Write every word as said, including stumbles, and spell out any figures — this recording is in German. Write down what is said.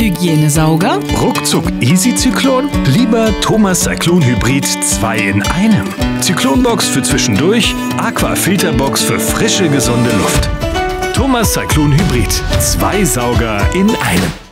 Hygienesauger? Ruckzuck Easy Zyklon? Lieber Thomas Cyclone Hybrid zwei in einem. Zyklonbox für zwischendurch, Aqua Filterbox für frische, gesunde Luft. Thomas Cyclone Hybrid. Zwei Sauger in einem.